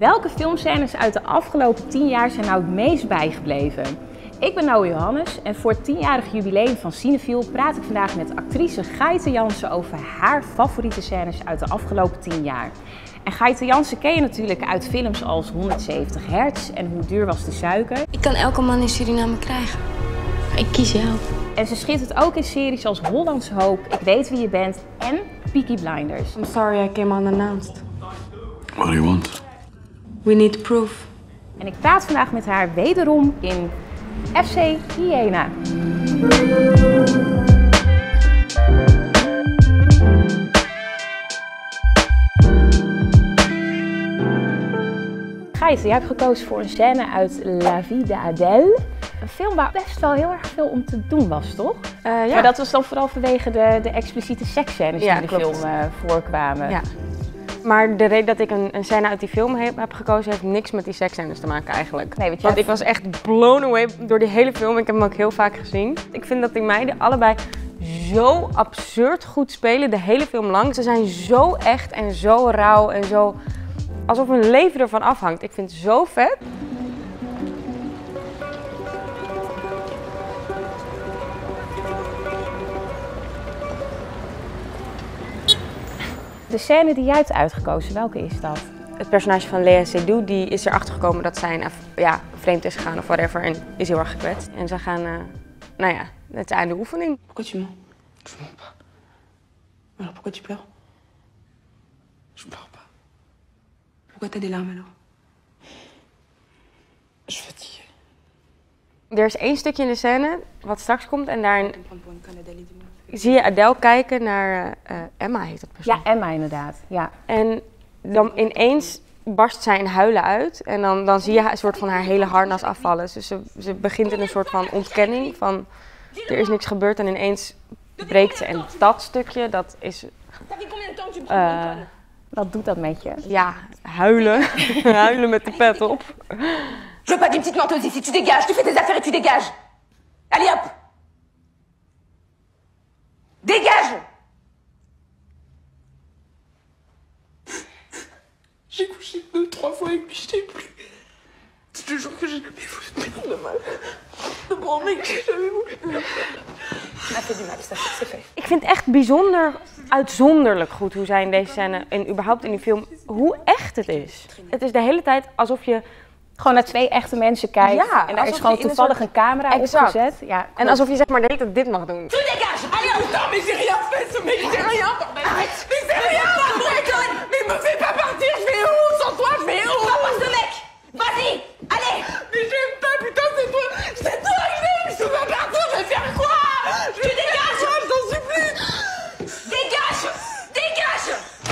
Welke filmscènes uit de afgelopen 10 jaar zijn nou het meest bijgebleven? Ik ben Noah Johannes en voor het 10-jarig jubileum van Cinefiel praat ik vandaag met actrice Gaite Jansen over haar favoriete scènes uit de afgelopen 10 jaar. En Gaite Jansen ken je natuurlijk uit films als 170 Hertz en Hoe duur was de suiker. Ik kan elke man in Suriname krijgen. Ik kies jou. En ze schittert ook in series als Hollandse Hoop, Ik weet wie je bent en Peaky Blinders. I'm sorry I came unannounced. What do you want? We need proof. En ik praat vandaag met haar wederom in FC Hyena. Gaite, jij hebt gekozen voor een scène uit La Vie d'Adèle. Een film waar best wel heel erg veel om te doen was, toch? Ja. Maar dat was dan vooral vanwege de expliciete seksscènes die in de klopt. film voorkwamen. Ja. Maar de reden dat ik een scène uit die film heb gekozen heeft niks met die seksscènes te maken eigenlijk. Nee, Want ik was echt blown away door die hele film. Ik heb hem ook heel vaak gezien. Ik vind dat die meiden allebei zo absurd goed spelen de hele film lang. Ze zijn zo echt en zo rauw en zo alsof hun leven ervan afhangt. Ik vind het zo vet. De scène die jij hebt uitgekozen, welke is dat? Het personage van Léa Seydoux, die is erachter gekomen dat zij vreemd is gegaan of whatever en is heel erg gekwetst. En ze gaan, nou ja, het is aan de oefening. Pourquoi tu mens? Je mens pas. Alors pourquoi tu pleures? Je pleure pas. Pourquoi t'as des larmes alors? Je suis fatigué. Er is één stukje in de scène wat straks komt en daarin zie je Adèle kijken naar Emma, heet dat persoon. Ja, Emma inderdaad. Ja. En dan ineens barst zij in huilen uit en dan zie je een soort van haar hele harnas afvallen. Dus ze begint in een soort van ontkenning van er is niks gebeurd en ineens breekt ze. En dat stukje, dat is... Wat doet dat met je? ja, huilen. Huilen met de pet op. Je veux pas d'une petite menteuse ici, tu dégages, tu fais tes affaires et tu dégages. Allez hop! Dégage! J'ai couché 2, 3 fois avec lui, je t'ai plus. Je te jure que j'ai jamais voulu te faire de mal. De mon mec, j'ai jamais voulu. Elle fait du mal, c'est fait. Ik vind het echt bijzonder uitzonderlijk goed hoe zij in deze scène en überhaupt in die film, hoe echt het is. Het is de hele tijd alsof je Gewoon naar twee echte mensen kijkt Ja, en daar is alsof gewoon je in een toevallig soort- een camera Exact. opgezet. Ja, en alsof je zeg maar de hele tijd dit mag doen. Tu dégages! Allez hop! Non mais j'ai rien fait, ce mec, j'ai rien, bordel! Arrête! Mais c'est rien, bordel! Mais me fais pas partir, je vais où? Sans toi, je vais où? Va voir ce mec! Vas-y! Allez! Mais j'aime pas, putain, c'est toi que j'aime! Je peux pas partir, je vais faire quoi? Tu dégages! Je t'en supplie! Dégage! Dégage!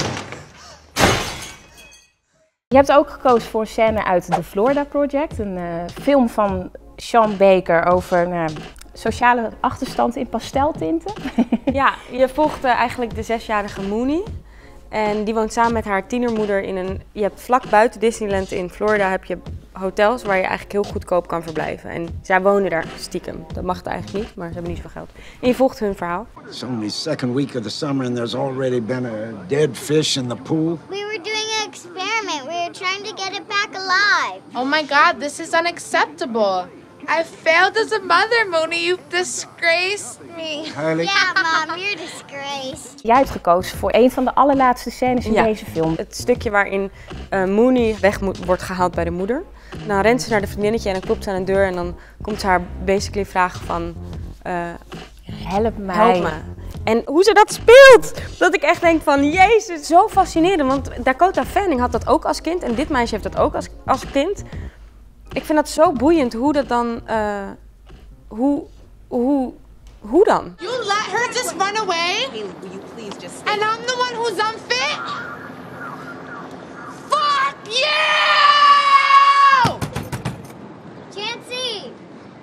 Je hebt ook gekozen voor een scène uit The Florida Project, een film van Sean Baker over sociale achterstand in pasteltinten. Ja, je volgt eigenlijk de 6-jarige Mooney. En die woont samen met haar tienermoeder in een... Je hebt vlak buiten Disneyland in Florida heb je hotels waar je eigenlijk heel goedkoop kan verblijven. En zij wonen daar stiekem. Dat mag het eigenlijk niet, maar ze hebben niet zoveel geld. En je volgt hun verhaal. It's only second week of the summer and there's already been a dead fish in the pool. We were doing an experiment. We were trying to get it back alive. Oh my god, this is unacceptable. I failed as a mother, Mooney. You've disgraced me. Kylie? Yeah, Mom, you're disgraced. Jij hebt gekozen voor een van de allerlaatste scènes in Ja. deze film. Het stukje waarin Mooney wordt gehaald bij de moeder. Dan rent ze naar de vriendinnetje en dan klopt ze aan de deur en dan komt ze haar basically vragen van... Help mij. help me. En hoe ze dat speelt, dat ik echt denk van jezus, zo fascinerend. Want Dakota Fanning had dat ook als kind en dit meisje heeft dat ook als kind. Ik vind dat zo boeiend hoe dat dan, hoe dan? You let her just run away? Will you please just And I'm the one who's unfit? Fuck you! Chansey!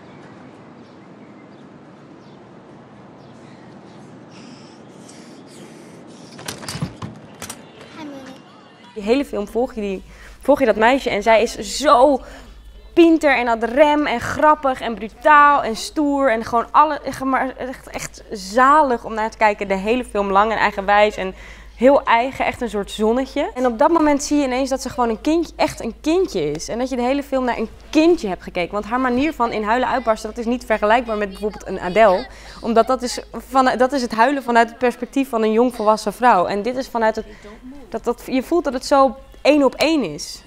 Hi, Mooney. Die hele film volg je dat meisje en zij is zo pinter en ad rem en grappig en brutaal en stoer en gewoon echt zalig om naar te kijken de hele film lang en eigenwijs en heel eigen, echt een soort zonnetje. En op dat moment zie je ineens dat ze gewoon een kindje, echt een kindje is. En dat je de hele film naar een kindje hebt gekeken. Want haar manier van in huilen uitbarsten, dat is niet vergelijkbaar met bijvoorbeeld een Adele. Omdat dat is het huilen vanuit het perspectief van een jongvolwassen vrouw. En dit is vanuit het, je voelt dat het zo 1 op 1 is.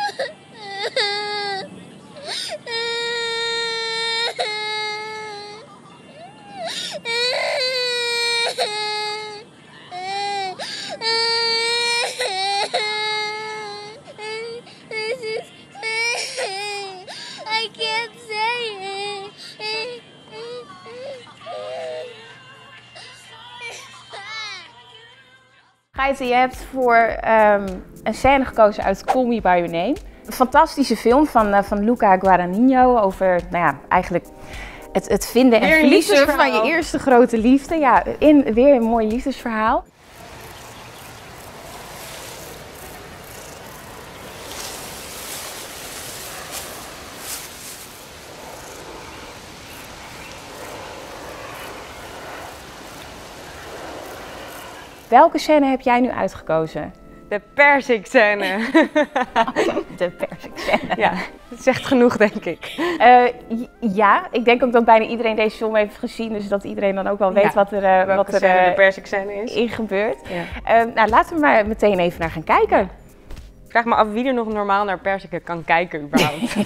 Gaite, je hebt voor een scène gekozen uit Call Me By Your Name. Een fantastische film van Luca Guadagnino over, nou ja, eigenlijk het vinden en verliezen van je eerste grote liefde. Ja, weer een mooi liefdesverhaal. Welke scène heb jij nu uitgekozen? De persikscène. De persikscène. Ja, dat zegt genoeg, denk ik. Ja, ik denk ook dat bijna iedereen deze film heeft gezien. Dus dat iedereen dan ook wel weet wat er de persikscène is. In gebeurt. Ja. Nou, laten we maar meteen even naar gaan kijken. Ik vraag me af wie er nog normaal naar persiken kan kijken überhaupt.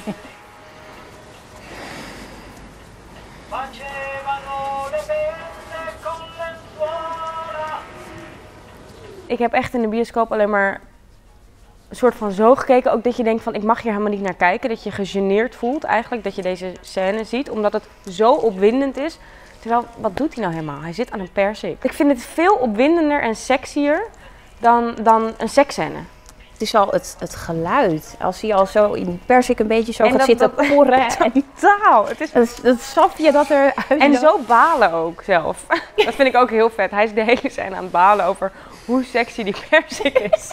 Ik heb echt in de bioscoop alleen maar een soort van zo gekeken. Ook dat je denkt van ik mag hier helemaal niet naar kijken. Dat je gegeneerd voelt eigenlijk dat je deze scène ziet. Omdat het zo opwindend is. Terwijl, wat doet hij nou helemaal? Hij zit aan een persik. Ik vind het veel opwindender en sexier dan een seksscène. Het is al het geluid. Als hij al zo in die persik een beetje zo gaat zitten porren. Totaal. Het is dat sapje dat er uit. En zo balen ook zelf. Dat vind ik ook heel vet. Hij is de hele scène aan het balen over hoe sexy die persik is.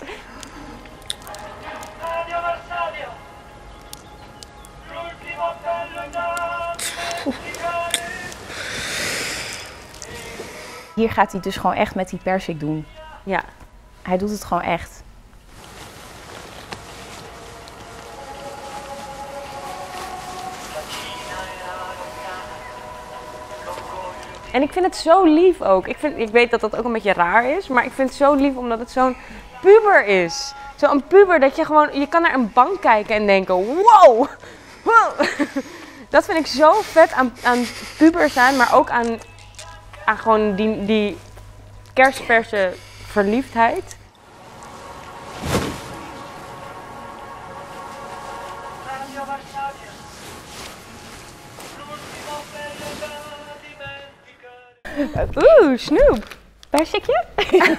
Hier gaat hij dus gewoon echt met die persik doen. Ja. Hij doet het gewoon echt. En ik vind het zo lief ook. Ik weet dat dat ook een beetje raar is, maar ik vind het zo lief omdat het zo'n puber is. Zo'n puber dat je gewoon, je kan naar een bank kijken en denken, wow! Dat vind ik zo vet aan puber zijn, maar ook aan gewoon die kerstverse verliefdheid. Oeh, Snoep. Persikje?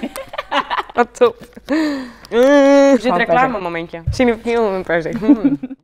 Wat top. Er zit een reclame momentje. Zien of ik heel een persik.